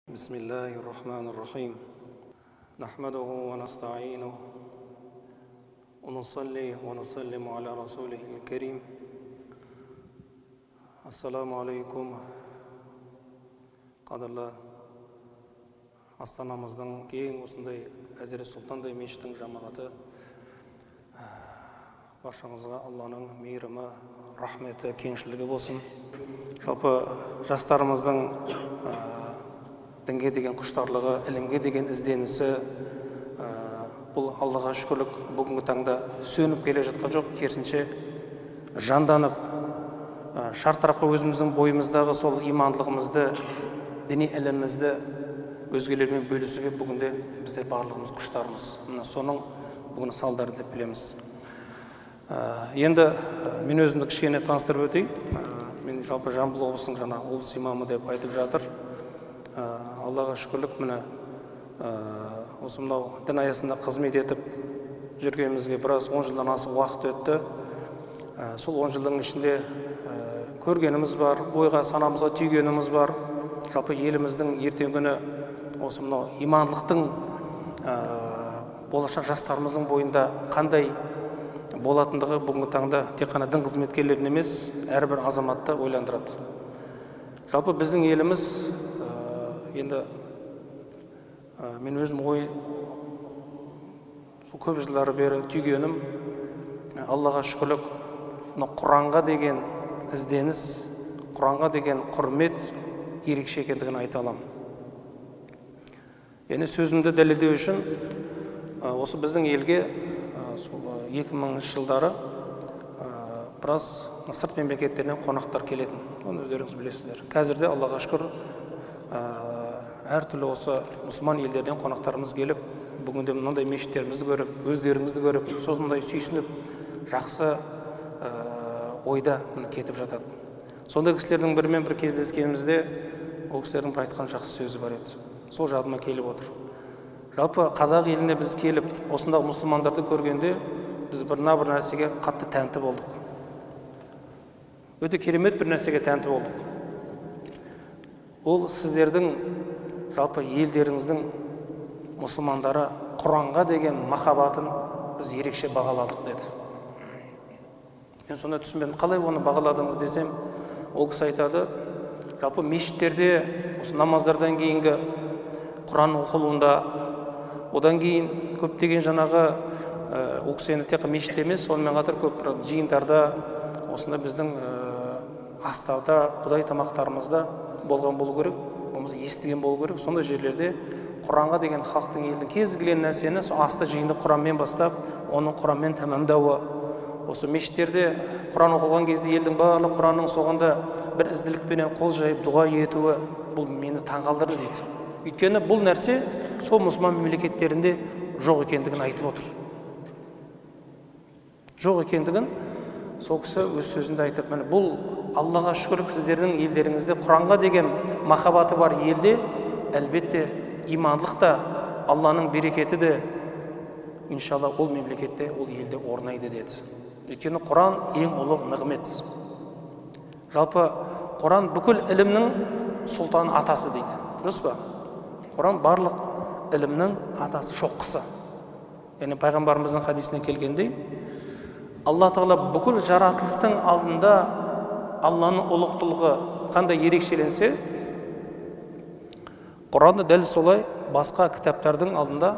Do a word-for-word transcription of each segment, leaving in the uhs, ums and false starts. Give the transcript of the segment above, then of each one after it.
بسم الله الرحمن الرحيم نحمده ونستعينه ونصلي ونسلم على رسوله الكريم السلام عليكم قدрлы астанамыздың кең осындай Әзірет Сұлтандай мешіттің жамағаты, баршаңызға Алланың мейірімі, рахметі, кеңшілігі болсын. Жалпы жастарымыздың дінге деген құштарлығы, ілімге деген ізденісі, бұл Аллаға шүкірлік бүгінгі таңда сөніп келе жатқан жоқ, керісінше жанданып, шартарапқа өзіміздің бойымыздағы сол имандылығымызды, діни ілімімізді өзгелермен бөлісуге бүгінде біздер барлығымыз құштармыз. Мына соның бүгін салдары деп білеміз. Енді мен өзімді кішкене таныстырып өтейін. Мен жалпы Жамбыл облысының жаңа облыс имамы деп айтып жатыр. Аллаға шүкірлік, міне осы мынау дін аясында қызмет етіп жүргенімізге біраз он жылдан асып уақыт өтті. Сол он жылдың ішінде көргеніміз бар, ойға санамызға түйгеніміз бар. Жалпы еліміздің ертеңгі күні осы мынау имандылықтың болашақ жастарымыздың бойында қандай болатындығы бүгінгі таңда тек қана дін қызметкерлерін емес, әрбір азаматты ойландырады. Жалпы біздің еліміз, енді мен өзім ой көп жылдары бері түйгенім, Аллаға шүкірлік, Құранға деген ізденіс, Құранға деген құрмет ерекше екендігін айта аламын. Яғни сөзімді дәлелдеу үшін осы біздің елге екі мыңыншы жылдары біраз сырт мемлекеттерінен қонақтар келетін. Оны өздеріңіз білесіздер. Қазірде Аллаға шүкір әртүрлі осы мұсылман елдерден қонақтарымыз келіп, бүгінде мынандай мешіттерімізді көріп, өздеріңізді көріп, сондай сүйсініп, жақсы ойда кетіп жатады. Сондай кісілердің бірімен бір кездескенімізде ол кісілердің бір айтқан жақсы сөзі бар еді. Сол жадыма келіп отыр. Жалпы қазақ еліне біз келіп, осындағы мұсылмандарды көргенде, біз бірна бір нәрсеге қатты тәнті болдық. Өте керемет бір нәрсеге тәнті болдық. Ол сіздердің жалпы елдеріңіздің мұсылмандары Құранға деген махаббатын біз ерекше бағаладық деді. Мен сонда түсінбедім, қалай оны бағаладыңыз десем, ол кісі айтады, жалпы мешіттерде осы намаздардан кейінгі Құран оқылуында, одан кейін көптеген жаңағы ол кісі тек мешітте емес, сонымен қатар көп жиындарда, осында біздің астарда, құдай тамақтарымызда болған болу керек, болмаса естіген болу керек. Сондай жерлерде Құранға деген халықтың елдің кез келген нәрсені асты жиынды Құранмен бастап, оның Құранмен тәмамдауы. Осы мешіттерде Құран оқылған кезде елдің барлық Құранның соғында бір ізділікпенен қол жайып дұға етуі, бұл мені таңғалдырды дейді. Өйткені бұл нәрсе сол мұсылман мемлекеттерінде жоқ екендігін айтып отыр. Жоқ екендігін сол кісі өз сөзінде айтып, міне бұл Аллаға шүкірлік, сіздердің елдеріңізде Құранға деген махаббаты бар елде, әлбетте имандылық та, Алланың берекеті де, иншалла ол мемлекетте, ол елде орнайды деді. Өйткені Құран ең ұлы нығмет. Жалпы Құран бүкіл ілімнің сұлтан атасы дейді. Дұрыс па? Құран барлық ілімнің атасы, шоққысы. Яғни пайғамбарымыздың хадисіне келгендей, Алла Тағала бүкіл жаратылыстың алдында Алланың ұлықтылығы қандай ерекшеленсе, Құранды дәл солай басқа кітаптардың алдында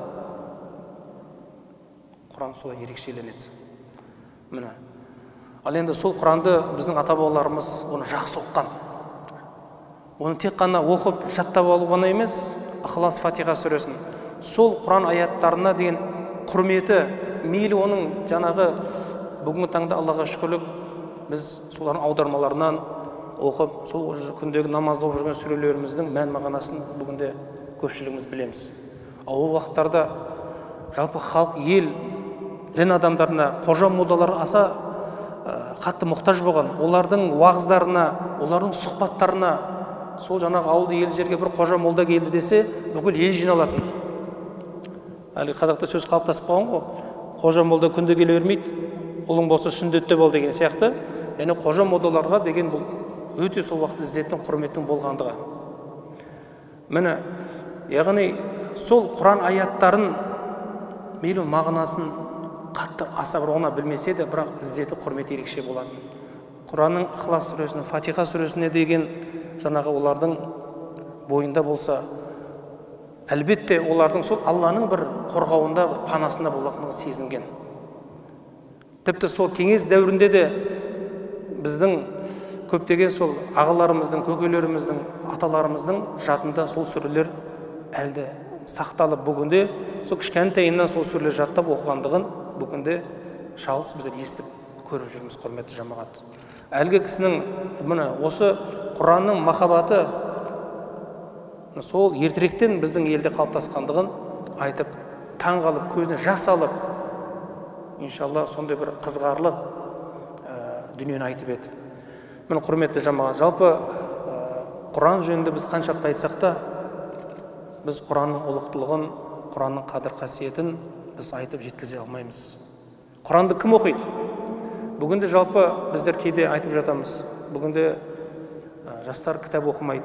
Құран солай ерекшеленеді. Міне. Ал енді сол Құранды біздің ата-бабаларымыз оны жақсы оқыған. Оны тек қана оқып, жаттап алу ғана емес, Ықылас Фатиха сүресін, сол Құран аяттарына деген құрметі, мейлі оның жаңағы бүгінгі таңда Аллаға шүкірлік, біз солардың аудармаларынан оқып, сол күндегі намазда оқып жүрген сүрелеріміздің мән мағынасын бүгінде көпшілігіміз білеміз. Ол уақыттарда жалпы халық, ел, дін адамдарына, қожа молдалар аса қатты мұқтаж болған, олардың уағыздарына, олардың сұхбаттарына, сол жаңағы ауылды ел жерге бір қожа молда келді десе, бүкіл ел жиналатын. Әлі қазақта сөз қалыптасып қалған ғой, қожа молда күнде келе бермейді, ұлың болса сүндетте бол деген сияқты. Яғни қожа молдаларға деген бұл өте сол уақыт іззеттің, құрметтің болғандығы. Міне, яғни сол Құран аяттарын мейлі мағынасын қатты аса бір оңа білмесе де, бірақ ізеті құрметі ерекше болатын. Құранның Ихлас сүресіне, Фатиха сүресіне деген жаңағы олардың бойында болса, әлбетте олардың сол Алланың бір қорғауында, бір панасында болатындығын сезінген. Тіпті сол кеңес дәуірінде де біздің көптеген сол ағаларымыздың, көкелеріміздің, аталарымыздың жадында сол сүрелер әлде сақталып, бүгінде сол кішкентайынан сол сүрелер жаттап оқығандығын бүгінде шалыс біздер естіп көріп жүрміз, құрметті жамағат. Әлгі кісінің міне осы Құранның махаббаты сол ертеректен біздің елде қалыптасқандығын айтып, таң қалып, көзіне жас алып, иншалла сондай бір қызғарлық дүниені айтып еді. Міне құрметті жамағат, жалпы Құран жөнінде біз қаншақты айтсақ та, біз Құранның ұлықтылығын, Құранның қадір қасиетін біз айтып жеткізе алмаймыз. Құранды кім оқиды? Бүгінде жалпы біздер кейде айтып жатамыз. Бүгінде жастар кітап оқымайды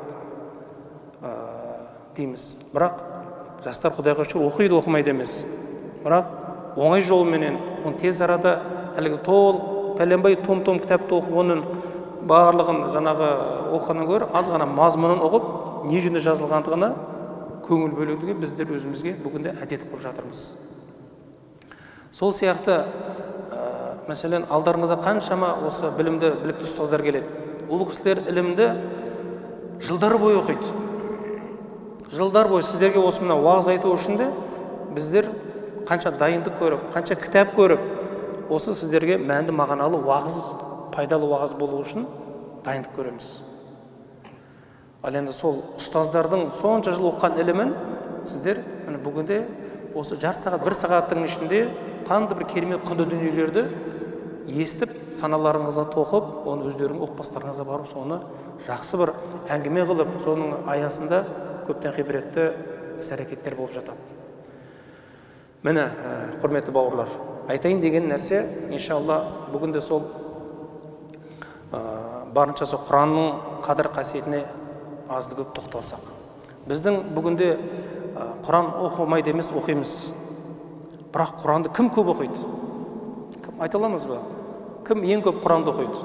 дейміз. Бірақ жастар Құдайға шүкір оқиды, оқымайды емес. Бірақ оңай жолменен, оны тез арада әлгі толық пәленбай том-том кітапты оқып, оның барлығын жаңағы оқығаннан гөрі аз ғана мазмұнын оқып, не жөнінде жазылғандығына көңіл бөлуге біздер өзімізге бүгінде әдет қылып жатырмыз. Сол сияқты, мәселен, алдарыңызға қаншама осы білімді, білікті ұстаздар келеді. Ол кісілер ілімді жылдар бойы оқиды. Жылдар бойы сіздерге осы мына уағыз айту үшін де біздер қанша дайындық көріп, қанша кітап көріп, осы сіздерге мәнді мағыналы уағыз, пайдалы уағыз болу үшін дайындық көреміз. Ал енді сол ұстаздардың сонша жыл оқыған ілімін сіздер бүгінде осы жарты сағат, бір сағаттың ішінде қанды бір керемет құнды дүниелерді естіп, саналарыңызға тоқып, оны өздерің оқпастарыңызға барып, соны жақсы бір әңгіме қылып, соның аясында көптен ғибретті іс-әрекеттер болып жатады. Міне, құрметті бауырлар, айтайын деген нәрсе, иншалла, бүгінде сол барынша сол Құранның қадір қасиетіне азды көп тоқталсақ. Біздің бүгінде Құран оқымайды емес, оқимыз. Бірақ Құранды кім көп оқиды? Айта аламыз ба? Кім ең көп Құранды оқиды?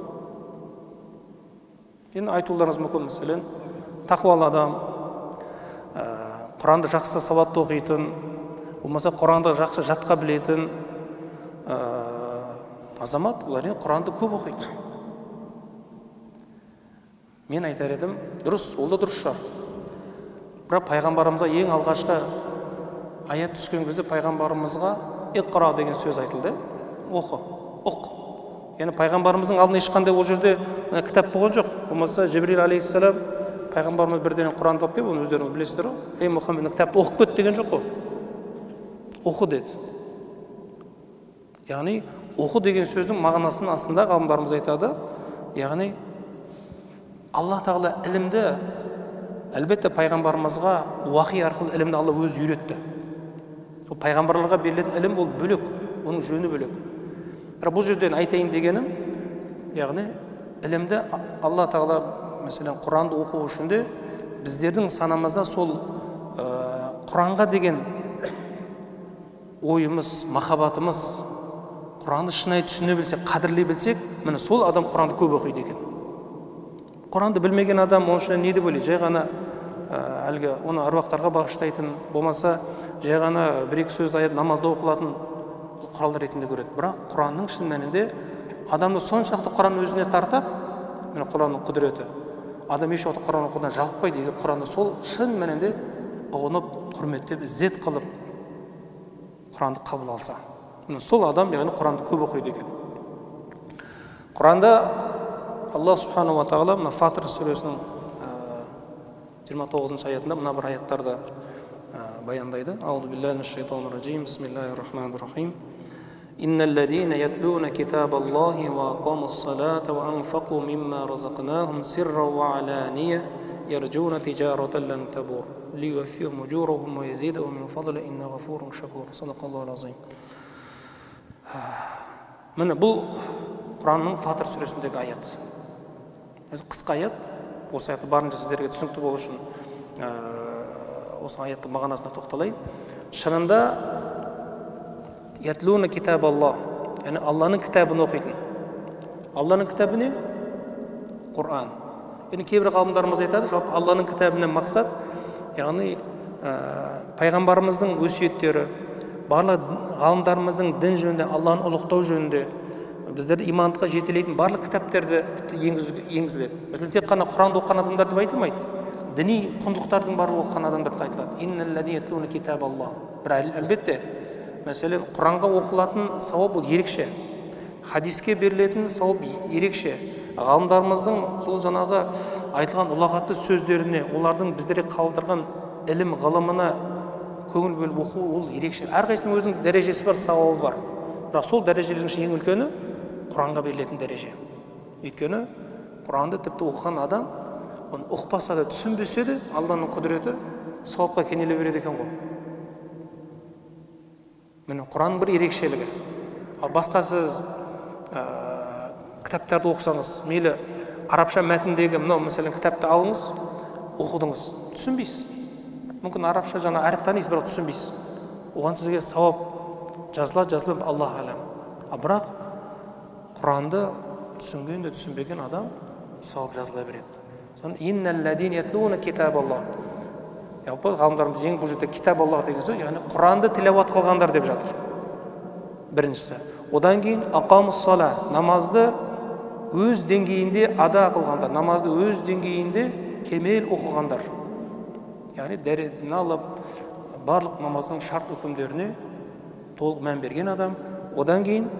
Енді айтуларыңыз мүмкін, мәселен, тақуалы адам, Құранды жақсы сауатты оқитын, болмаса Құранды жақсы жатқа білетін азамат, олар Құранды көп оқиды. Мен айтар едім, дұрыс, ол да дұрыс шығар. Бірақ пайғамбарымызға ең алғашқы аят түскен кезде пайғамбарымызға иқра деген сөз айтылды. Оқы, оқ. Яғни пайғамбарымыздың алдында ешқандай ол жерде кітап болған жоқ. Болмаса Жибрил алейхиссалам пайғамбарымыз бірден Құранды алып келіп, оны өздеріңіз білесіздер ғой. Ей Мұхаммед, кітапты оқып кет деген жоқ қой. Оқы деді. Яғни оқы деген сөздің мағынасын астында ғалымдарымыз айтады. Яғни Алла тағала ілімді, әлбетте пайғамбарымызға уахи арқылы ілімді Алла өзі үйретті. Пайғамбарларға берілетін ілім ол бөлек, оның жөні бөлек. Бірақ бұл жерден айтайын дегенім, яғни ілімді Алла тағала, мәселен, Құранды оқу үшін де біздердің санамызда сол Құранға деген ойымыз, махаббатымыз, Құранды шынайы түсіне білсек, қадірлей білсек, міне сол адам Құранды көп оқиды екен. Құранды білмеген адам оның ішіне не деп ойлайды? Жай ғана әлгі оны аруақтарға бағыштайтын, болмаса жай ғана бір-екі сөз аят намазда оқылатын құрал ретінде көреді. Бірақ Құранның шын мәнінде адамды соншалықты Құран өзіне тартады. Міне Құранның құдіреті. Адам еш уақытта Құран оқудан жалықпайды. Егер Құранды сол шын мәнінде ұғынып, құрметтеп, ізет қылып Құранды қабыл алса. Міне сол адам яғни Құранды көп оқиды екен. Құранда Алла субхану ва тағала мына Фатир сүресінің жиырма тоғызыншы аятында мына бір аяттарды баяндайды. Аузу биллахи минаш шайтанир раджим. Бисмиллахир рахманир рахим. Иннал лазина ятлуна китабаллахи ва aqамус салата ва анфaqу мимма разақнахум сирран ва аланiyya ярджуна тижарatan лан табур лиюваффихум уджурахум ва язидахум мин фадли инна ғафурун шакур. Садақаллахул азим. Міне бұл Құранның Фатир сүресіндегі аят. Қысқа аят, осы аятты барынша сіздерге түсінікті болу үшін осы аяттың мағынасына тоқталайын. Шынында ятлуна китабаллах, яғни Алланың кітабын оқитын. Алланың кітабы не? Құран. Яғни кейбір ғалымдарымыз айтады, жалпы Алланың кітабынан мақсат, яғни пайғамбарымыздың өсиеттері, барлық ғалымдарымыздың дін жөнінде, Алланы ұлықтау жөнінде, біздерді имандыққа жетелейтін барлық кітаптарды енгізіледі. Мәселен, тек қана Құранды оқыған адамдар деп айтылмайды. Діни құндылықтардың барлығы оқыған адамдар деп айтылады. Инналлазина ятлуна китабаллах. Бір әлбетте, мәселен, Құранға оқылатын сауап ол ерекше. Хадиске берілетін сауап ерекше. Ғалымдарымыздың сол жаңағы айтылған ұлағатты сөздеріне, олардың біздерге қалдырған ілім ғылымына көңіл бөліп оқу ол ерекше. Әрқайсының өзінің дәрежесі бар, сауабы бар. Бірақ сол дәрежелердің ең үлкені Құранға берілетін дәреже. Өйткені Құранды тіпті оқыған адам, оны ұқпаса да, түсінбесе де, Алланың құдіреті сауапқа кенеле береді екен ғой. Міне Құранның бір ерекшелігі. Ал басқа сіз кітаптарды оқысаңыз, мейлі арабша мәтіндегі мынау мәселен кітапты алыңыз, оқыдыңыз, түсінбейсіз. Мүмкін арабша жаңа әріп танисыз, бірақ түсінбейсіз. Оған сізге сауап жазылады, жазылып Аллах алам. А бірақ Құранды түсінген де түсінбеген адам сауап жазыла береді. Инналлазина ятлуна китабаллах. Жалпы ғалымдарымыз ең бұл жерде китабаллах деген сөз, яғни Құранды тилауат қылғандар деп жатыр. Біріншісі. Одан кейін ақамус-сала, намазды өз деңгейінде ада қылғандар, намазды өз деңгейінде кемел оқығандар. Яғни дәрежесін алып, барлық намаздың шарт үкімдеріне толық мән берген адам. Одан кейін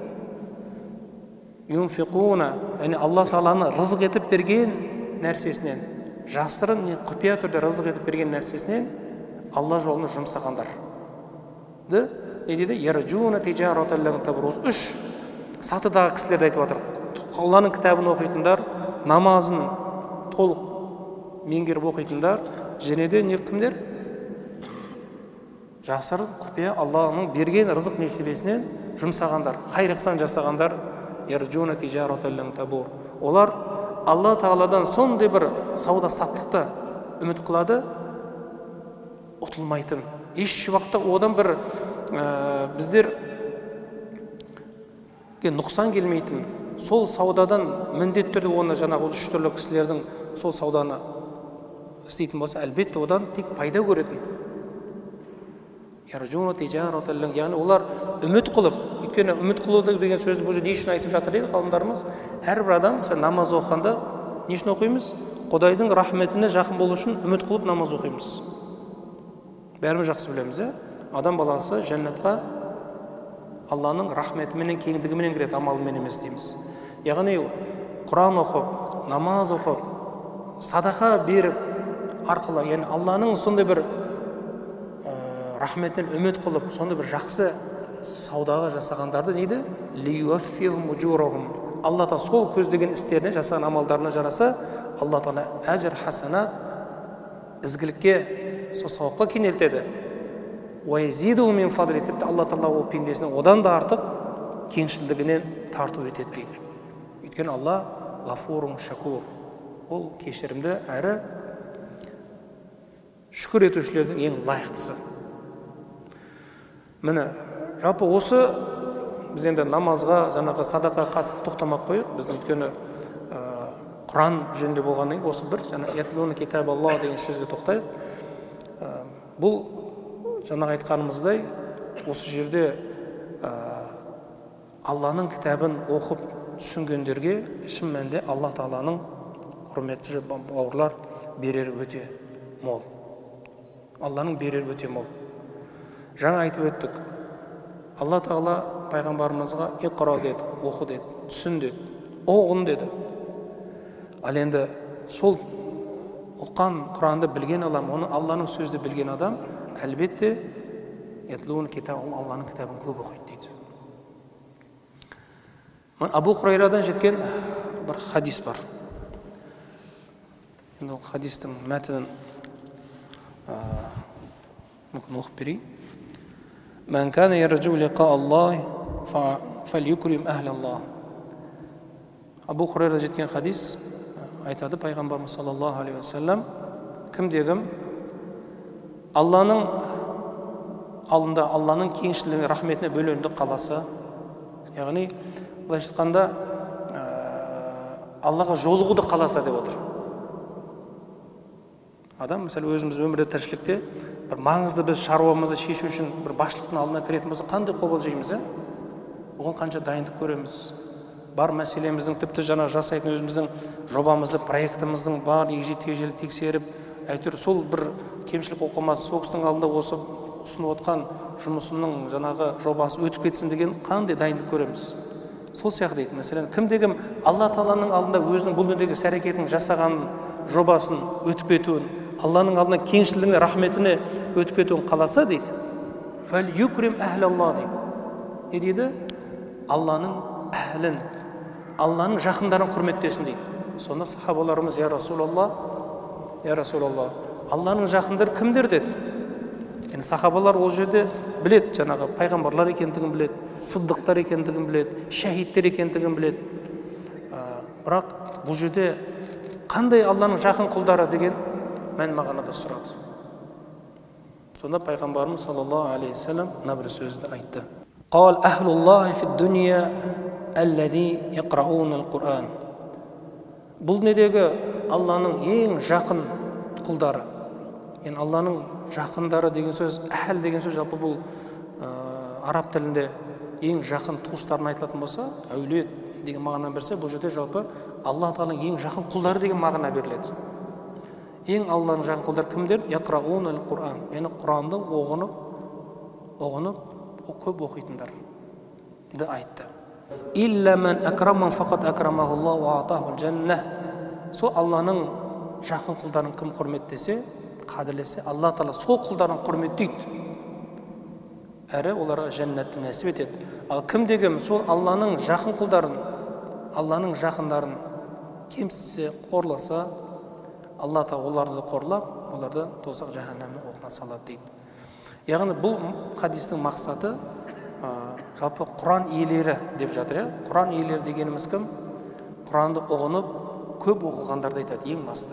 юнфиқуна, яғни Алла Тағаланы рызық етіп берген нәрсесінен, жасырын не құпия түрде рызық етіп берген нәрсесінен Алла жолына жұмсағандар. Не дейді? Яржуна тижаратан лан табур. Үш сатыдағы кісілерді айтып жатыр. Алланың кітабын оқитындар, намазын толық меңгеріп оқитындар, және де не кімдер? Жасырын құпия Алланың берген рызық несібесінен жұмсағандар, хайыр ихсан жасағандар. Яржуна тижаратан лан табур. Олар Алла Тағаладан сондай бір сауда саттықты үміт қылады, ұтылмайтын. Еш уақытта одан бір біздер нұқсан келмейтін, сол саудадан міндетті түрде оны жаңағы үш түрлі кісілердің сол сауданы істейтін болса, әлбетте одан тек пайда көретін. Яғни олар үміт қылып, өйткені үміт қылу деген сөзді бұл жерде не үшін айтып жатыр дейді ғалымдарымыз? Әрбір адам мысалы намаз оқығанда не үшін оқимыз? Құдайдың рахметіне жақын болу үшін үміт қылып намаз оқимыз. Бәріміз жақсы білеміз, адам баласы жәннатқа Алланың рахметіменен, кеңдігіменен кіреді, амалымен емес дейміз. Яғни Құран оқып, намаз оқып, садақа беріп арқылы, яғни Алланың сондай бір рахметінен үміт қылып, сондай бір жақсы саудаға жасағандарды дейді? Лиюаффихум уджурахум. Алла Тағала сол көздеген істеріне, жасаған амалдарына жараса, Алла Тағала әжір хасана, ізгілікке, сол сауапқа кенелтеді. Уайзидухум мин фадли, тіпті Алла Тағала ол пендесіне одан да артық кеңшілдігінен тарту етеді дейді. Өйткені Алла ғафурун шакур. Ол кешірімді әрі шүкір етушілердің ең лайықтысы. Міне, жалпы осы біз енді намазға, жаңағы садақа қатысты тоқтамақ қойық. Біздің өткені Құран жөнінде болғаннан кейін осы бір жаңа ятлуна китабаллах деген сөзге тоқтайық. Бұл жаңағы айтқанымыздай осы жерде Алланың кітабын оқып түсінгендерге шын мәнінде Алла Тағаланың құрметті бауырлар берер өте мол. Алланың берер өте мол. Жаңа айтып өттік. Алла Тағала пайғамбарымызға иқра деді, оқы деді, түсін деді, оғын деді. Ал енді сол оққан Құранды білген адам, оны Алланың сөзді білген адам, әлбетте ятлуна китаб, Алланың кітабын көп оқиды дейді. Абу Хурайрадан жеткен бір хадис бар. Енді ол хадистің мәтінін мүмкін оқып берейін. Мән кәне ярджу лиқа Аллах фәлюкрим әхл Аллах. Абу Хурайрадан жеткен хадис айтады пайғамбарымыз саллаллаху алейхи ва саллям, кімде-кім Алланың алдында Алланың кеңшілігіне, рахметіне бөленуді қаласа, яғни былайша айтқанда Аллаға жолығуды қаласа деп отыр. Адам, мысалы, өзіміз өмірде, тіршілікте бір маңызды біз шаруамызды шешу үшін бір басшылықтың алдына кіретін болса, қандай қобалжимыз, ә? Оған қанша дайындық көреміз. Бар мәселеміздің, тіпті жаңа жасайтын өзіміздің жобамызды, проектіміздің бар егжей-тегжейлі тексеріп, әйтеуір сол бір кемшілік оқымас, сол кісінің алдында осы ұсынып отқан жұмысымның жаңағы жобасы өтіп кетсін деген қандай дайындық көреміз. Сол сияқты дейді. Мәселен, кімде-кім Алла Тағаланың алдында өзінің бұл дүниедегі іс-әрекетін жасаған жобасын өтіп кетуін, Алланың алдына кеңшілігіне, рахметіне өтіп кетуін қаласа дейді. Фәл юкрим әхлалла дейді. Не дейді? Алланың әхлін, Алланың жақындарын құрметтесін дейді. Сонда сахабаларымыз, я Расулалла, я Расулалла, Алланың жақындары кімдер деді? Yani сахабалар ол жерде білет, жаңағы пайғамбарлар екендігін білет, сыддықтар екендігін білет, шәһидтер екендігін білет. Бірақ бұл жерде қандай Алланың жақын құлдары деген мән мағынада сұрады. Сонда пайғамбарымыз саллаллаху алейхи ва саллям мына бір сөзді айтты. Қал ахлуллахи фид дуния аллази яқрауна ал-Құран. Бұл недегі Алланың ең жақын құлдары. Yani Алланың жақындары деген сөз, әхл деген сөз жалпы бұл араб тілінде ең жақын туыстарына айтылатын болса, әулет деген мағына берсе, бұл жерде жалпы Алла Тағаланың ең жақын құлдары деген мағына беріледі. Ең Алланың жақын құлдары кімдер? Яқрауна ал-Құран. Yani Құранды оғынып, оғынып, көп оқитындар. Де айтты. Илля ман акраман фақат акрамахуллаху ва атахул джаннах. Сол Алланың жақын құлдарын кім құрметтесе, қадірлесе, Алла Тағала сол құлдарын құрметтейді. Әрі оларға жәннатты нәсіп етеді. Ал кімдегі сол Алланың жақын құлдарын, Алланың жақындарын кемсітсе, қорласа, Алла Тағала оларды қорлап, оларды тозақ жаһаннамның отына салады дейді. Яғни бұл хадистің мақсаты жалпы Құран иелері деп жатыр. Құран иелері дегеніміз кім? Құранды ұғынып, көп оқығандарды айтады ең басты.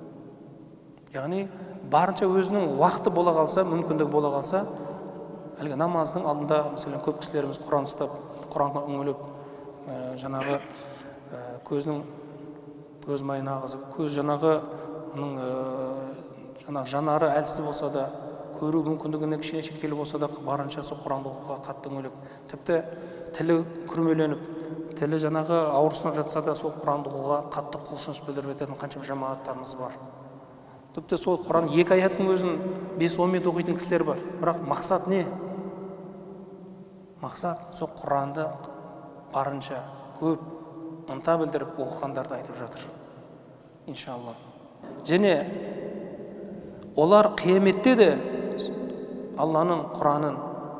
Яғни барынша өзінің уақыты бола қалса, мүмкіндігі бола қалса, әлгі намаздың алдында, мәселен, көп кісілеріміз Құран ұстап, Құранға үңіліп, жаңағы көзінің көз майын ағызып, көз жаңағы оның жаңағы жанары әлсіз болса да, көру мүмкіндігіне кішкене шектеулі болса да, барынша сол Құранды оқуға қатты үңіліп, тіпті тілі күрмеленіп, тілі жаңағы ауырсынып жатса да, сол Құранды оқуға қатты құлшыныс білдіріп ететін қанша жамағаттарымыз бар. Тіпті сол Құран екі аяттың өзін бес он минут оқитын кісілер бар. Бірақ мақсат не? Мақсат сол Құранды барынша көп ынта білдіріп оқығандарды айтып жатыр. Иншалла. Және олар қияметте де Алланың Құранын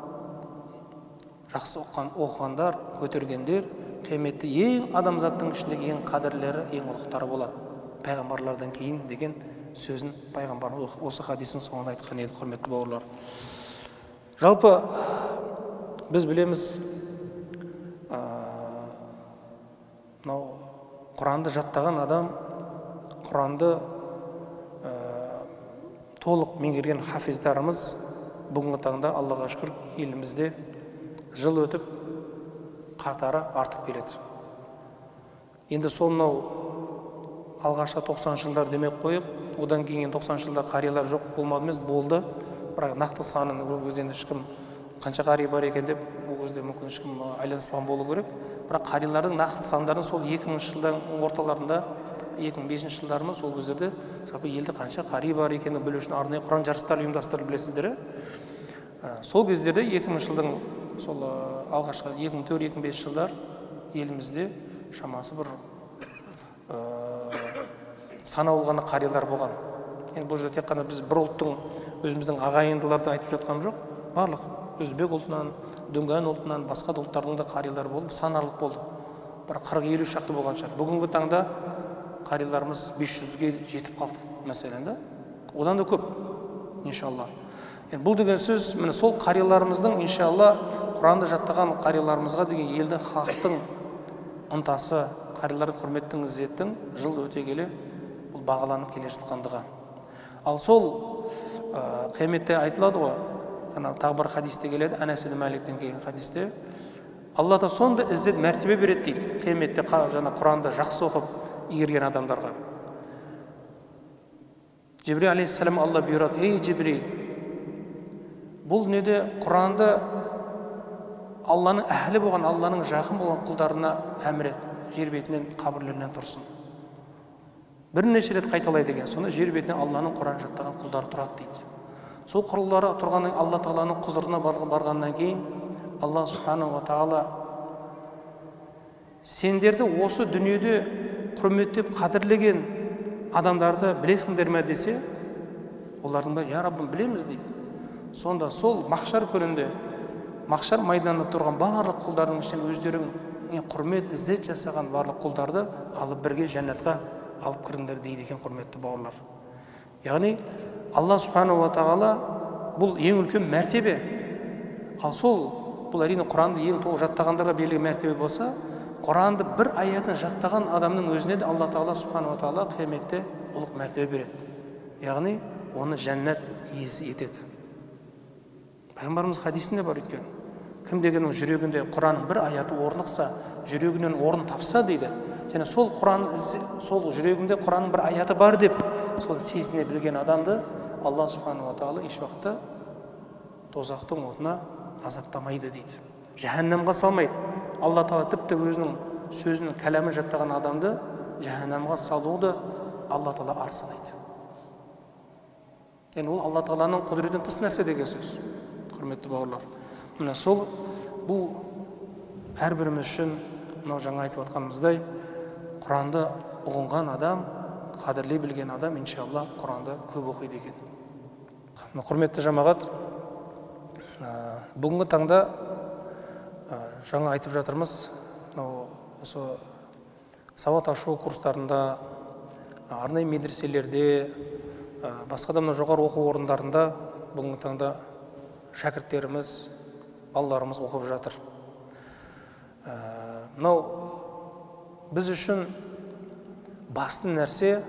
жақсы оқыған оқығандар, көтергендер қияметте ең адамзаттың ішіндегі ең қадірлері, ең ұлықтары болады. Пайғамбарлардан кейін деген сөзін пайғамбарымыз осы хадистің соңында айтқан еді, құрметті бауырлар. Жалпы біз білеміз, мынау Құранды жаттаған адам, Құранды толық меңгерген хафиздарымыз бүгінгі таңда Аллаға шүкір елімізде жыл өтіп қатары артып келеді. Енді сол мынау алғашқы тоқсаныншы жылдар демек қойық, одан кейін тоқсаныншы жылдар қариялар жоқ болмады емес, болды. Бірақ нақты санын ол кезде ешкім қанша қари бар екен деп, ол кезде мүмкін ешкім айланыспаған болу керек. Бірақ қарилардың нақты сандарын сол екі мыңыншы жылдың орталарында, екі мың бесінші жылдарында сол кездерде жалпы елде қанша қари бар екенін білу үшін арнайы Құран жарыстары ұйымдастырылып білесіздер. Сол кездерде екі мыңыншы жылдың сол алғашқы екі мың төрт екі мың бес жылдар елімізде шамасы бір санаулы ғана қарилар болған. Енді бұл жерде тек қана біз бір ұлттың өзіміздің ағайындыларды айтып жатқан жоқ. Барлық өзбек ұлтынан, дүнген ұлтынан, басқа да ұлттардың да қарилары болды, санарлық болды. Бір қырық елу шақты болған шығар. Бүгінгі таңда қариларымыз бес жүзге жетіп қалды мәселен. Одан да көп, иншалла. Yani бұл деген сөз, міне сол қариларымыздың иншалла Құранды жаттаған қариларымызға деген елдің, халықтың ынтасы, қарилардың құрметтің, іззеттің жыл өте келе бұл бағаланып келе жатқандығы. Ал сол қияметте айтылады ғой, ана тағы бір хадисте келеді, Анас ибн Маликтен келген хадисте, Алла да сонда іззет мәртебе береді дейді, қияметте жаңа Құранды жақсы оқып игерген адамдарға. Жибрил алейхиссалам Алла бұйырады: ей Жибрил, бұл неде Құранды Алланың әхлі болған, Алланың жақын болған құлдарына әмір ет, жер бетінен, қабірлерінен тұрсын. Бірнеше рет қайталай деген, сонда жер бетінен Алланың Құран жаттаған құлдары тұрады дейді. Сол құлдары тұрғаннан Алла Тағаланың құзырына барғаннан кейін Алла Субханаһу ва Тағала сендерді осы дүниеде құрметтеп қадірлеген адамдарды білесіңдер ме десе, олардың бәрі: я Раббым, білеміз дейді. Сонда сол махшар күнінде, махшар майданында тұрған барлық құлдардың ішінен өздерің құрмет, іззет жасаған барлық құлдарды алып бірге жәннатқа алып кіріңдер дейді екен, құрметті бауырлар. Яғни Алла Субханаһу ва Тағала бұл ең үлкен мәртебе. Ал сол, бұл әрине Құранды ең толық жаттағандарға берілген мәртебе болса, Құранды бір аятын жаттаған адамның өзіне де Алла Тағала Субханаһу ва Тағала қияметте ұлық мәртебе береді. Яғни оны жәннат иесі етеді. Пайғамбарымыз хадисінде бар өткен. Кім дегеннің жүрегінде Құранның бір аяты орнықса, жүрегінен орын тапса дейді. Және сол Құран, сол жүрегінде Құранның бір аяты бар деп, сол сезіне білген адамды Алла Субханаһу ва Тағала еш уақытта тозақтың отына азаптамайды дейді. Жаһаннамға салмайды. Алла Тағала тіпті өзінің сөзінің кәләмін жаттаған адамды жаһаннамға салуды Алла Тағала ар санайды. Яғни ол Алла Тағаланың құдіретінен тыс нәрсе деген сөз. Құрметті бауырлар, міне сол, бұл әрбіріміз үшін мынау жаңа айтып отқанымыздай, Құранды ұғынған адам, қадірлей білген адам, иншалла Құранды көп оқиды екен. Құрметті жамағат, бүгінгі таңда жаңа айтып жатырмыз, осы сауат ашу курстарында, арнайы медреселерде, басқа да жоғары оқу орындарында бүгінгі таңда шәкірттеріміз, балаларымыз оқып жатыр. Мынау біз үшін басты нәрсе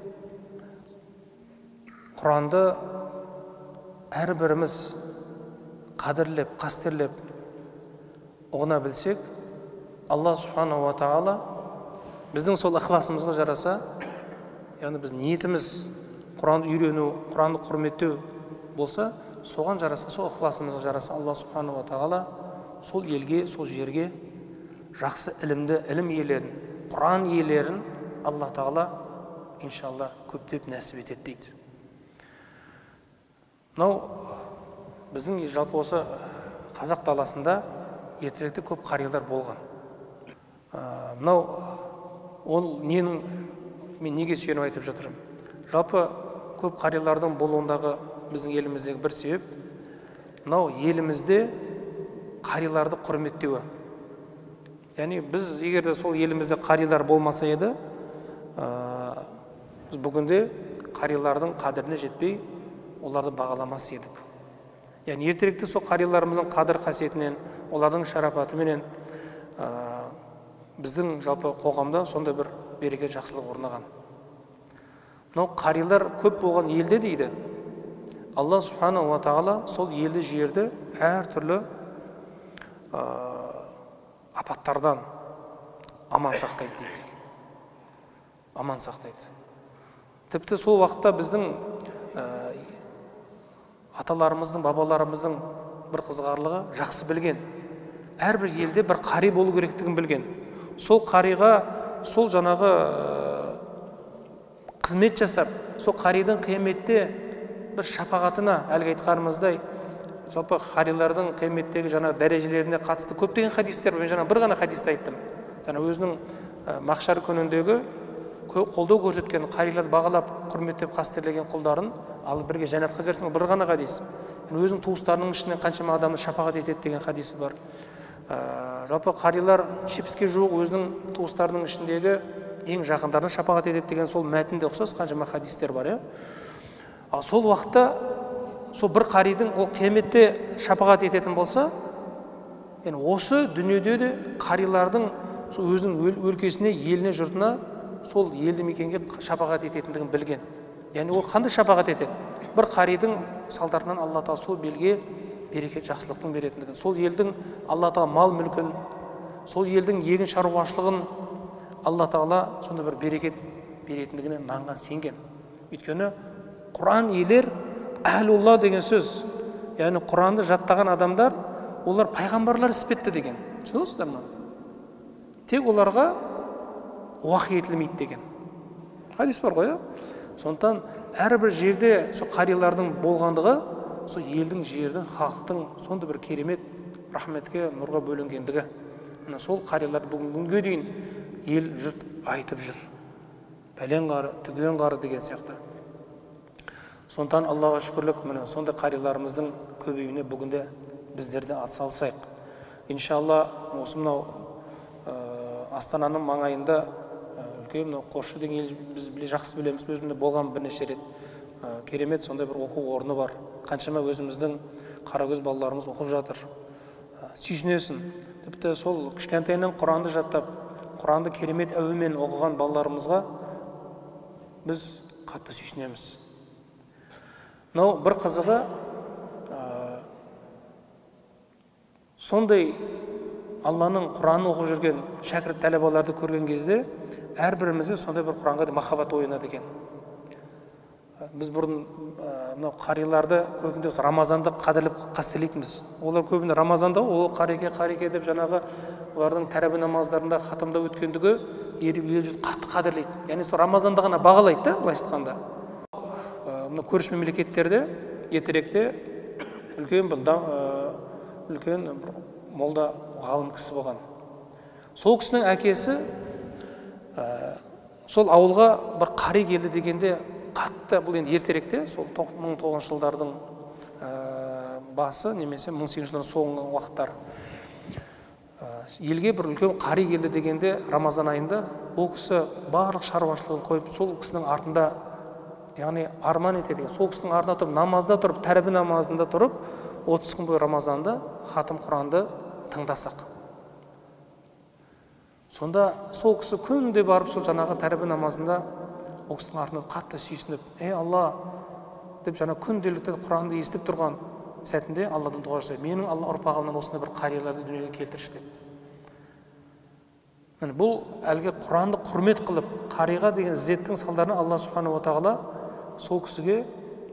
Құранды әрбіріміз қадірлеп, қастерлеп ұғына білсек, Алла Субханаһу ва Тағала біздің сол ықыласымызға жараса, яғни біз ниетіміз Құранды үйрену, Құранды құрметтеу болса, соған жараса, сол ықыласымызға жараса, Алла Субханаһу ва Тағала сол елге, сол жерге жақсы ілімді, ілім иелерін, Құран иелерін Алла Тағала иншалла көптеп нәсіп етеді дейді. Мынау біздің жалпы осы қазақ даласында ертеректе көп қарилар болған. Мынау ол ненің, мен неге сүйеніп айтып жатырмын? Жалпы көп қарилардың болуындағы біздің еліміздегі бір себеп, мынау елімізде қариларды құрметтеуі. Яғни біз егер де сол елімізде қарилар болмаса еді, біз бүгінде қарилардың қадіріне жетпей, оларды бағаламас едік. Яғни ертеректе сол қариларымыздың қадір қасиетінен, олардың шарапатыменен біздің жалпы қоғамда сондай бір береке, жақсылық орнаған. Мынау қарилар көп болған елде дейді, Алла Субханаһу ва Тағала сол елді жерді әр түрлі апаттардан аман сақтайды дейді. Аман сақтайды. Тіпті сол уақытта біздің аталарымыздың, бабаларымыздың бір қызғарлығы жақсы білген. Әрбір елде бір қари болу керектігін білген. Сол қариға, сол жаңағы қызмет жасап, сол қаридың қияметте бір шапағатына, әлгі айтқанымыздай, жалпы қарилардың қияметтегі жаңа дәрежелеріне қатысты көптеген хадистер, мен жаңа бір ғана хадисті айттым. Жаңа өзінің махшар күніндегі қолдау көрсеткен, қариларды бағалап, құрметтеп, қастерлеген құлдарын алып бірге жәннатқа кірсін, бір ғана хадис. Өзінің туыстарының ішінен қаншама адамды шапағат етеді деген хадисі бар. Жалпы қарилар жетпіске жуық өзінің туыстарының ішіндегі ең жақындарына шапағат етеді деген сол мәтінде ұқсас қаншама хадистер бар. Ал сол уақытта сол бір қаридың ол қияметте шапағат ететін болса, осы дүниеде де қарилардың өзінің өлкесіне, еліне, жұртына сол елді мекенге шапағат ететіндігін білген. яғни ол қандай шапағат етеді? Бір қаридың салдарынан Алла тағала сол елге берекет, жақсылықтың беретіндігін, сол елдің Алла тағала мал мүлкін, сол елдің егін шаруашылығын Алла тағала сонда бір берекет беретіндігіне нанған сенген. Өйткені Құран иелер әхлулла деген сөз, яғни Құранды жаттаған адамдар, олар пайғамбарлар іспетті деген. Түсінесіздер ме? Тек оларға уахи етілмейді деген хадис бар ғой. Сондықтан әрбір жерде сол қарилардың болғандығы, сол елдің, жердің, халықтың сонда бір керемет рахметке, нұрға бөлінгендігі. Мына сол қарилар бүгінгі күнге дейін ел жұрт айтып жүр. Пәлен қары, түген қары деген сияқты. Сондықтан Аллаға шүкірлік, міне сондай қариларымыздың көбеюіне бүгінде біздер де атсалысайық. Иншалла, осы мынау Астананың маңайында үлкен мынау Қосшы деген ел біз жақсы білеміз, өзімде болған бірнеше рет. Керемет сондай бір оқу орны бар. Қаншама өзіміздің қарагөз балаларымыз оқып жатыр. Сүйсінесің. Тіпті сол кішкентайынан Құранды жаттап, Құранды керемет әуенмен оқыған балаларымызға біз қатты сүйсінеміз. Мынау бір қызығы, сондай Алланың Құранын оқып жүрген шәкірт тәләбаларды көрген кезде әрбірімізге сондай бір Құранға да махаббат ойнады екен. Біз бұрын мынау қариларды көбінде Рамазанды қадірлеп қастерлейтінбіз. Олар көбінде Рамазанда о қареке қареке деп жаңағы олардың тәрбие намаздарында хатымда өткендігі ел жұрт қатты қадірлейді. Яғни сол Рамазанда ғана бағалайды да, былайша айтқанда. Мына көрші мемлекеттерде ертеректе үлкен бір үлкен молда ғалым кісі болған. Сол кісінің әкесі сол ауылға бір қари келді дегенде қатты, бұл енді ертеректе, сол мың тоғыз жүз жылдардың басы немесе мың сегіз жүз жылдардың соңғы уақыттар. Елге бір үлкен қари келді дегенде Рамазан айында ол кісі барлық шаруашылығын қойып, сол кісінің артында, яғни арман етеді. Сол кісінің артында тұрып, намазда тұрып, тәрбие намазында тұрып, отыз күн бойы Рамазанда хатым Құранды тыңдасақ. Сонда сол кісі күнде барып сол жаңағы тәрбие намазында ол кісінің артында қатты сүйсініп, ей Алла деп жаңа күнделікті Құранды естіп тұрған сәтінде Алладан дұға жасайды, менің Алла ұрпағымнан осындай бір қариларды дүниеге келтірші деп. Міне бұл әлгі Құранды құрмет қылып, қариға деген іззеттің салдарынан Алла Субханаху ва тағала сол кісіге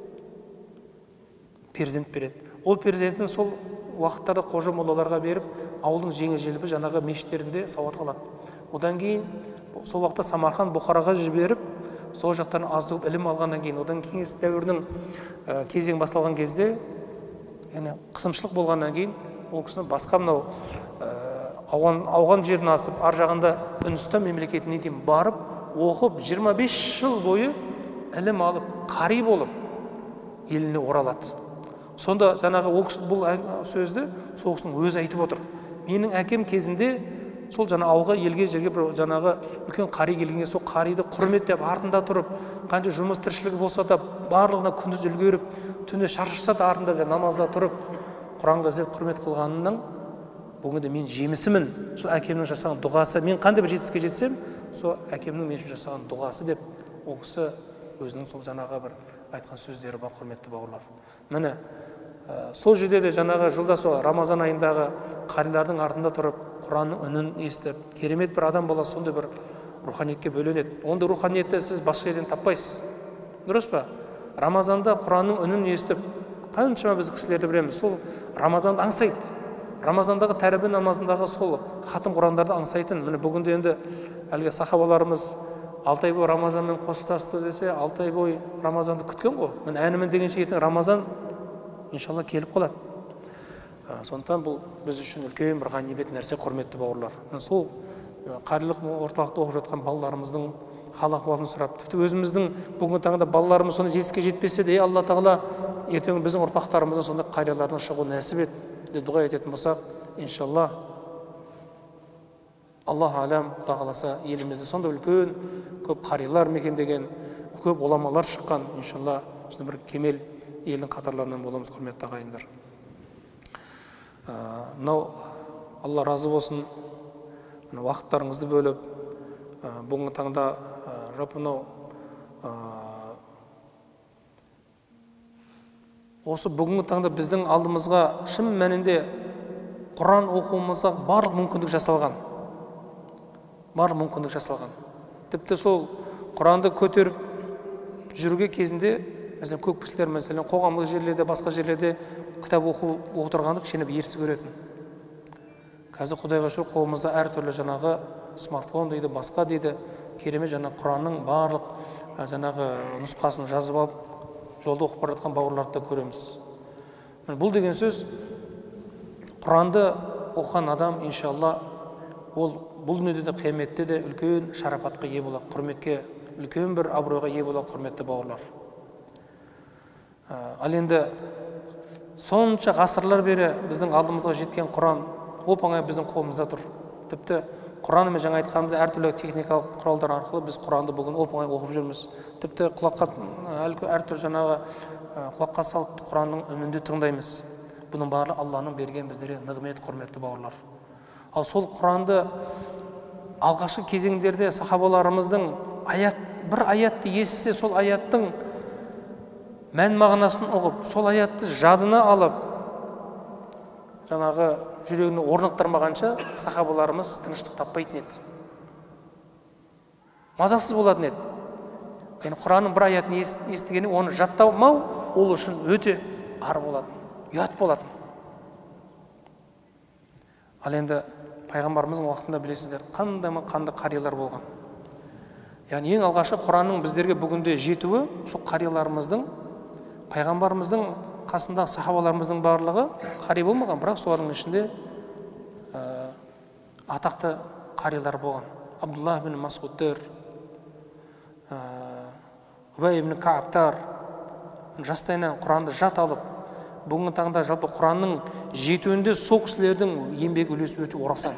перзент береді. Ол перзентін сол уақыттарда қожа моллаларға беріп, ауылдың жеңіл-желпі жаңағы мешіттерінде сауат алады. Одан кейін сол уақытта Самарқан, Бұхараға жіберіп, сол жақтан аз-көп ілім алғаннан кейін, одан кеңес дәуірінің кезең басталған кезде, яғни қысымшылық болғаннан кейін, ол кісіні басқа мынау ауған жерін асып, ар жағында Үндістан мемлекетіне дейін барып, оқып, жиырма бес жыл бойы ілім алып, қари болып, еліне оралады. Сонда жаңағы бұл сөзді сол кісінің өзі айтып отыр. Менің әкем кезінде сол жаңа ауылға, елге, жерге бір жаңағы үлкен қари келгенге сол қариды құрметтеп, артында тұрып, қанша жұмыс тіршілігі болса да барлығына күндіз үлгеріп, түні шаршаса да артында намазда тұрып, Құранға ізет құрмет қылғанының бүгінде мен жемісімін. Сол әкемнің жасаған дұғасы, мен қандай бір жетістікке жетсем, сол әкемнің мен үшін жасаған дұғасы деп ол кісі өзінің сол жаңағы бір айтқан сөздері бар, құрметті бауырлар. Міне сол жерде де жаңағы жылда сол Рамазан айындағы қарилардың артында тұрып, Құранның үнін естіп, керемет бір адам баласы сондай бір руханиетке бөленеді. Ондай руханиетті сіз басқа жерден таппайсыз. Дұрыс па? Рамазанда Құранның үнін естіп, қаншама біз кісілерді білеміз, сол Рамазанды аңсайды. Рамазандағы тәрбие намазындағы сол хатым Құрандарды аңсайтын. Міне бүгінде енді әлгі сахабаларымыз алты ай бойы Рамазанмен қоштасты десе, алты ай бойы Рамазанды күткен ғой. Міне әнімен дегенше ертең Рамазан иншалла келіп қалады. Сондықтан бұл біз үшін үлкен бір ғанибет нәрсе, құрметті бауырлар. Сол қарилық орталықта оқып жатқан балаларымыздың хал ахуалын сұрап, тіпті өзіміздің бүгінгі таңда балаларымыз сондай жетістікке жетпесе де, Алла тағала ертең біздің ұрпақтарымыздың сондай қарилардың шығуы нәсіп ет деп дұға ететін болсақ, иншалла Аллах алам, Құда қаласа елімізде сонда үлкен көп қарилар мекендеген, көп ғұламалар шыққан, иншалла осындай бір кемел елдің қатарларынан боламыз, құрметті ағайындар. Мынау Алла разы болсын, уақыттарыңызды бөліп, бүгінгі таңда жалпы мынау осы бүгінгі таңда біздің алдымызға шын мәнінде Құран оқуымызға барлық мүмкіндік жасалған. Барлық мүмкіндік жасалған. Тіпті сол Құранды көтеріп жүруге кезінде, мәселен, көк кісілер, мәселен, қоғамдық жерлерде, басқа жерлерде кітап оқу отырғанды кішкене ерсі көретін. Қазір Құдайға шүкір қолымызда әртүрлі жаңағы смартфон дейді, басқа дейді, керемет жаңа Құранның барлық жаңағы нұсқасын жазып алып, жолда оқып бара жатқан бауырларды да көреміз. Бұл деген сөз, Құранды оқыған адам, иншалла, ол бұл дүниеде де қияметте де үлкен шарапатқа ие болады, құрметке, үлкен бір абыройға ие болады, құрметті бауырлар. Ал енді сонша ғасырлар бері біздің алдымызға жеткен Құран оп-оңай біздің қолымызда тұр. Тіпті Құранды мен жаңа айтқанымыз әртүрлі техникалық құралдар арқылы біз Құранды бүгін оп-оңай оқып жүрміз. Тіпті құлаққа әртүрлі жаңағы құлаққа салып Құранның үнінде тыңдаймыз. Бұның барлығы Алланың берген біздерге нығмет, құрметті бауырлар. Ал сол Құранды алғашқы кезеңдерде сахабаларымыздың аят, бір аятты естісе, сол аяттың мән мағынасын ұғып, сол аятты жадына алып, жаңағы жүрегіне орнықтырмағанша сахабаларымыз тыныштық таппайтын еді. Мазасыз болатын еді. Yani Құранның бір аятын естігені оны жаттамау ол үшін өте ар болатын, ұят болатын. Ал енді пайғамбарымыздың уақытында білесіздер, қандай қандай қариялар болған. Яғни ең алғашқы Құранның біздерге бүгінде жетуі сол қарияларымыздың, пайғамбарымыздың қасында сахабаларымыздың барлығы қари болмаған, бірақ солардың ішінде ә, атақты қариялар болған. Абдуллах ибн Масудтар, Убай ибн Каабтар жастайынан Құранды жат алып, бүгінгі таңда жалпы Құранның жетуінде сол кісілердің еңбек үлесі өте орасан.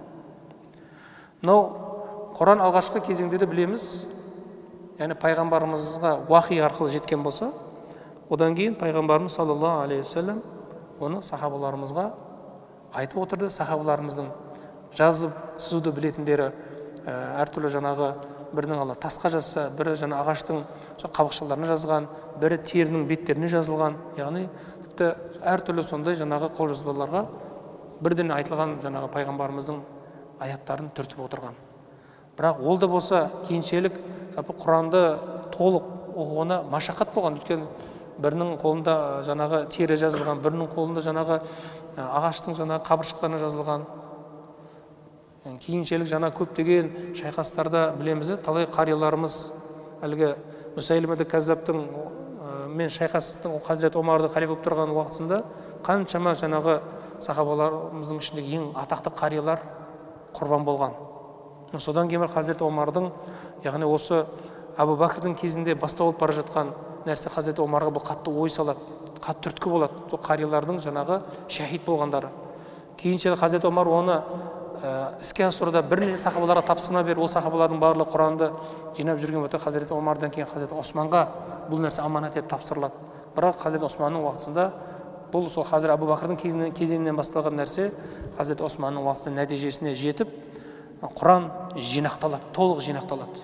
Мынау Құран алғашқы кезеңде де білеміз, яғни пайғамбарымызға уахи арқылы жеткен болса, одан кейін пайғамбарымыз саллаллаху алейхи уассалам оны сахабаларымызға айтып отырды. Сахабаларымыздың жазып сызуды білетіндері әртүрлі жаңағы бірінің алла тасқа жазса, бірі жаңа ағаштың қабықшаларына жазған, бірі терінің беттеріне жазылған. Яғни тіпті әртүрлі сондай жаңағы қолжазбаларға бірден айтылған жаңағы пайғамбарымыздың аяттарын түртіп отырған. Бірақ ол да болса кейіншелік жалпы Құранды толық оқуына машақат болған. Өйткені бірінің қолында жаңағы тері жазылған, бірінің қолында жаңағы ағаштың жаңағы қабыршықтарына жазылған. Кейіншелік жаңа көптеген шайқастарда білеміз, талай қарияларымыз әлгі Мүсәйлимә Кәззаптың мен шайқастың Хазірет Омарды халифа болып тұрған уақытында қаншама жаңағы сахабаларымыздың ішіндегі ең атақты қариялар құрбан болған. Содан кейін Хазірет Омардың, яғни осы Абу Бәкірдің кезінде басталып бара жатқан нәрсе Хазірет Омарға бұл қатты ой салады, қатты түрткі болады. Сол қариялардың жаңағы шахид болғандары. Кейіншелік Хазірет Омар оны іске асыруда бірнеше сахабаларға тапсырма беріп, ол сахабалардың барлығы Құранды жинап жүрген өте Хазірет Омардан кейін Хазірет Османға бұл нәрсе аманат етіп тапсырылады. Бірақ Хазірет Османның уақытында бұл сол Хазірет Абу Бәкірдің кезеңінен басталған нәрсе Хазірет Османның уақытында нәтижесіне жетіп, Құран жинақталады, толық жинақталады.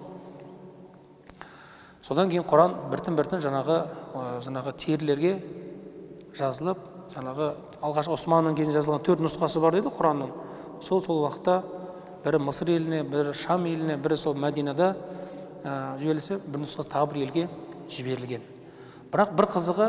Содан кейін Құран біртін-біртін жаңағы жаңағы терілерге жазылып, жаңағы алғаш Османның кезінде жазылған төрт нұсқасы бар дейді Құранның. Сол сол уақытта бірі Мысыр еліне, бірі Шам еліне, бірі сол Мәдинада жіберілсе, бір нұсқасы тағы бір елге жіберілген. Бірақ бір қызығы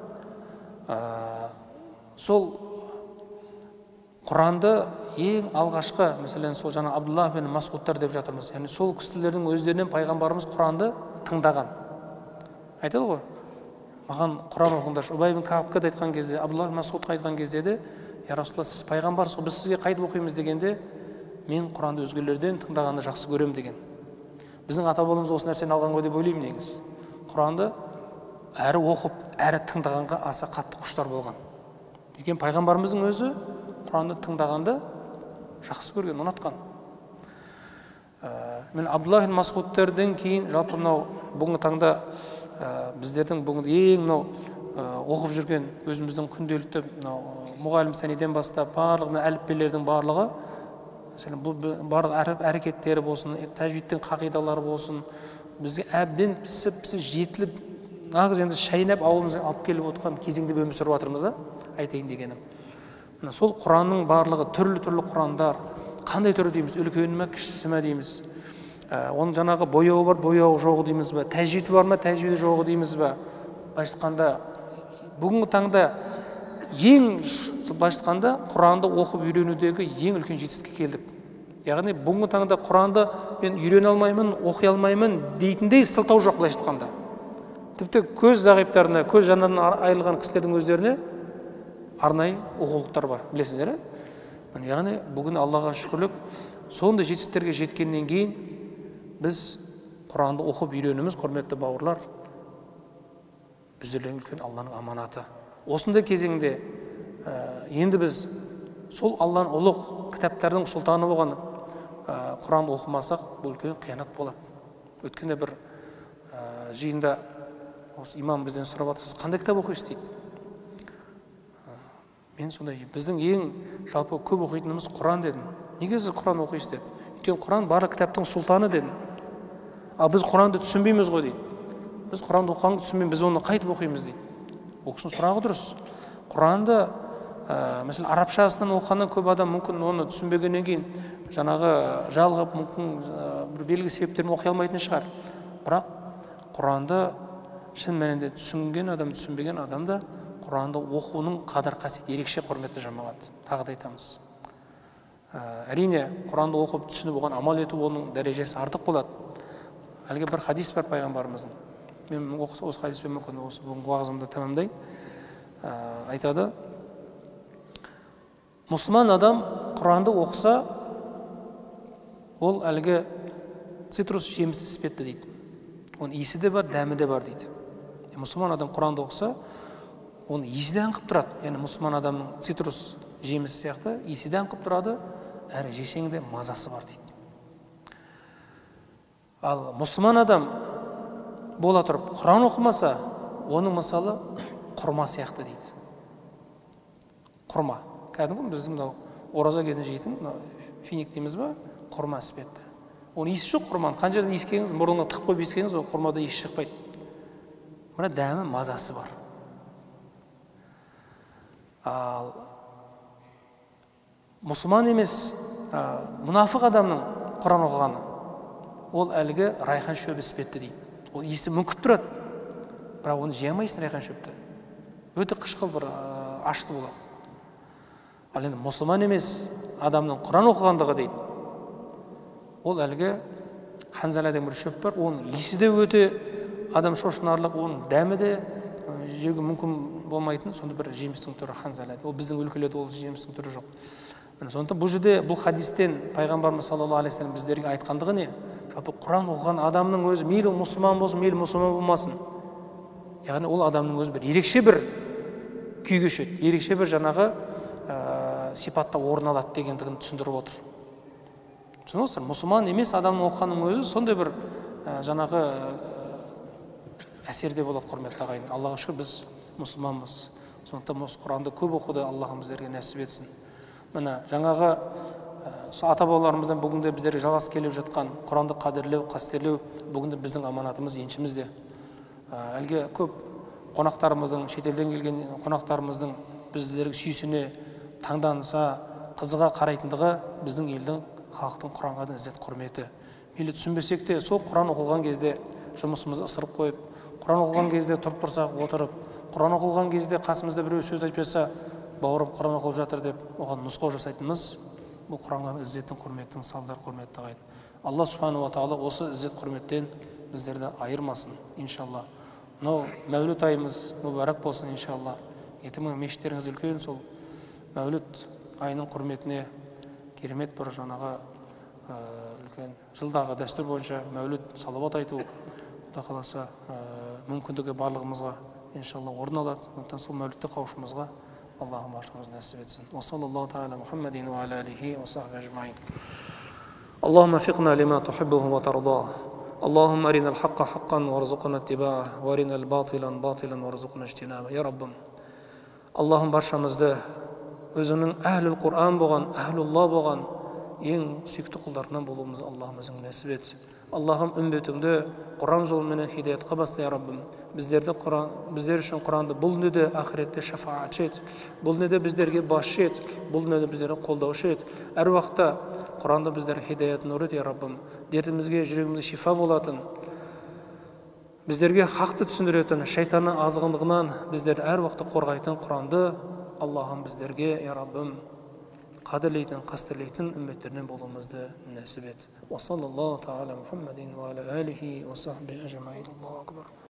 сол Құранды ең алғашқы, мәселен сол жаңа Абдуллах ибн Масудтар деп жатырмыз. Яғни сол кісілердің өздерінен пайғамбарымыз Құранды тыңдаған. Айтады ғой, маған Құран оқыңдаршы. Убай ибн Каабқа айтқан кезде, Абдуллах ибн Масудқа айтқан кезде де, я Расулалла, сіз пайғамбарсыз, біз сізге қайтып оқимыз дегенде, мен Құранды өзгелерден тыңдағанды жақсы көремін деген. Біздің ата бабамыз осы нәрсені алған ғой деп ойлаймын негізі. Құранды әрі оқып, әрі тыңдағанға аса қатты құштар болған. Өйткені пайғамбарымыздың өзі Құранды тыңдағанды жақсы көрген, ұнатқан. Мен Абдуллах ибн Масудтардан кейін жалпы мынау бүгінгі таңда біздердің бүгінгі ең мынау оқып жүрген өзіміздің күнделікті мұғалім сәниден бастап барлық әліппелердің барлығы, мәселен бұл барлық әрекеттері болсын, тәжвидтің қағидалары болсын, бізге әбден пісіп пісіп жетіліп нағыз енді шайнап ауылымызға алып келіп отқан кезеңде өмір сүріп жатырмыз да, айтайын дегенім. Мына сол Құранның барлығы түрлі-түрлі Құрандар, қандай түрі дейміз, үлкені ме, кішісі ме дейміз. Оның жаңағы бояуы бар, бояуы жоғы дейміз бе, тәжвиді бар ма, тәжвиді жоғы дейміз бе. Былайша айтқанда, бүгінгі таңда ең былайша айтқанда Құранды оқып үйренудегі ең үлкен жетістікке келдік. Яғни бүгінгі таңда Құранды мен үйрене алмаймын, оқи алмаймын дейтіндей сылтау жоқ былайша айтқанда. Тіпті көз зағиптарына, көз жанарынан айырылған кісілердің өздеріне арнайы оқулықтар бар, білесіздер. Яғни бүгін Аллаға шүкірлік, сондай жетістіктерге жеткеннен кейін біз Құранды оқып үйреніміз, құрметті бауырлар, біздердің үлкен Алланың аманаты. Осындай кезеңде енді біз сол Алланың ұлық кітаптардың сұлтаны болған Құран оқымасақ, бұл үлкен қиянат болады. Өткенде бір жиында осы имам бізден сұрап жатыр, қандай кітап оқисыз дейді. Мен сондай, біздің ең жалпы көп оқитынымыз Құран дедім. Неге сіз Құран оқисыз деді. Өйткені Құран барлық кітаптың сұлтаны дедім. Ал біз Құранды түсінбейміз ғой дейді. Біз Құранды оқығанды түсінбейміз, біз оны қайтып оқимыз дейді. Ол кісінің сұрағы дұрыс. Құранды мәселен арабшасынан оқығаннан көп адам мүмкін оны түсінбегеннен кейін жаңағы жалғап мүмкін бір белгілі себептермен оқи алмайтын шығар. Бірақ Құранды шын мәнінде түсінген адам, түсінбеген адам да Құранды оқуының қадір қасиеті ерекше, құрметті жамағат. Тағы да айтамыз. Әрине Құранды оқып түсініп оған амал ету оның дәрежесі артық болады. Әлгі бір хадис бар пайғамбарымыздың. Мен осы хадиспен мүмкін осы бүгінгі уағызымды тәмамдайын. Айтады, мұсылман адам Құранды оқыса, ол әлгі цитрус жемісі іспетті дейді. Оның иісі де бар, дәмі де бар дейді. Мұсылман адам Құранды оқыса, оның иісі де аңқып тұрады. Яғни мұсылман адамның цитрус жемісі сияқты иісі де аңқып тұрады, әрі жесең де мазасы бар дейді. Ал мұсылман адам бола тұрып Құран оқымаса, оның мысалы құрма сияқты дейді. Құрма. Кәдімгі біздің ораза кезінде жейтін финик дейміз ба, құрма іспетті. Оның иісі жоқ құрманың. Қанша жерден иіскеңіз, мұрныңа тығып қойып иіскеңіз, ол құрмада иіс шықпайды. Мына дәмі, мазасы бар. Ал мұсылман емес, мұнафық адамның Құран оқығаны, ол әлгі райхан шөбі іспетті дейді. Ол иісі мүңкіп тұрады, бірақ оны жей алмайсың райхан шөпті. Өте қышқыл бір ашты болады. Ал енді мұсылман емес адамның Құран оқығандығы дейді. Ол әлгі ханзала деген бір шөп бар, оның иісі де өте адам шошынарлық, оның дәмі де жеуге мүмкін болмайтын, сонда бір жемістің түрі ханзала. Ол біздің өлкелерде ол жемістің түрі жоқ. Сондықтан бұл жерде бұл хадистен пайғамбарымыз саллаллаху алейхи ва саллям біздерге айтқандығы не? Жалпы Құран оқыған адамның өзі мейлі мұсылман болсын, мейлі мұсылман болмасын. Яғни ол адамның өзі бір ерекше бір күй кешеді, ерекше бір жаңағы сипатта орын алады дегендігін түсіндіріп отыр. Түсінесіздер, мұсылман емес адамның оқығанның өзі сондай бір жаңағы әсерде болады, құрметті ағайын. Аллаға шүкір біз мұсылманбыз. Сондықтан осы Құранды көп оқуды Аллахым біздерге нәсіп етсін. Міне жаңағы ата бабаларымыздан бүгінде біздерге жалғас келіп жатқан Құранды қадірлеу, қастерлеу бүгінде біздің аманатымыз, еншімізде. Әлгі көп қонақтарымыздың, шетелден келген қонақтарымыздың біздерге сүйсіне, таңданыса, қызыға қарайтындығы біздің елдің, халықтың Құранға да ізет құрметі. Мейлі түсінбесек те, сол Құран оқылған кезде жұмысымызды ысырып қойып, Құран оқылған кезде тұрып тұрсақ, отырып, Құран оқылған кезде қасымызда біреу сөз айтып жатса, бауырым Құран оқылып жатыр деп, оған нұсқау жасайтынымыз, бұл Құранға іззеттің, құрметтің салдар, құрметті ағайын. Алла субхану ва тағала осы іззет құрметтен біздерді айырмасын, иншалла. Мынау мәуліт айымыз мүбәрак болсын, иншалла. Ертең мешіттеріңіз үлкен, сол мәуліт айының құрметіне керемет бір жаңағы үлкен жылдағы дәстүр бойынша мәуліт салауат айту, Құда қаласа мүмкіндігі барлығымызға иншалла орын алады. Сондықтан сол мәулітте қауышымызға Аллахым баршамызды нәсіп етсін. Ва саллаллаху тағала Мұхаммадин ва аля алихи ва сахбихи ажмаин. Аллахумма фиқна лима тухиббуху ва тарда. Аллахумма аринал хаққа хаққан варзуқна иттибаъ ва аринал батилан батилан варзуқна ижтинаба. Я Раббым, Аллахым баршамызды өзінің әхлул Құран болған, әхлулла болған ең сүйікті құлдарынан болуымызды Аллахым өзің нәсіп ет. Аллахым үмбетіңді Құран жолыменен хидаятқа баста, я Раббым. Біздерді Құран, біздер үшін Құранды бұл дүниеде, ақиретте шафаатшы ет. Бұл дүниеде біздерге басшы ет. Бұл дүниеде біздерді қолдаушы ет. Әр уақытта Құранды біздер хидаят нұр ет, я Раббым. Дертімізге, жүрегімізге шифа болатын, біздерге хақты түсіндіретін, шайтанның азғындығынан біздерді әр уақытта қорғайтын Құранды Аллахым біздерге, я Раббым, қадірлейтін, қастерлейтін үмметтерінен болуымызды нәсіп ет. Ва саллаллаху тағала Мұхаммадин ва аля алихи ва сахби ажмаин. Аллаху акбар.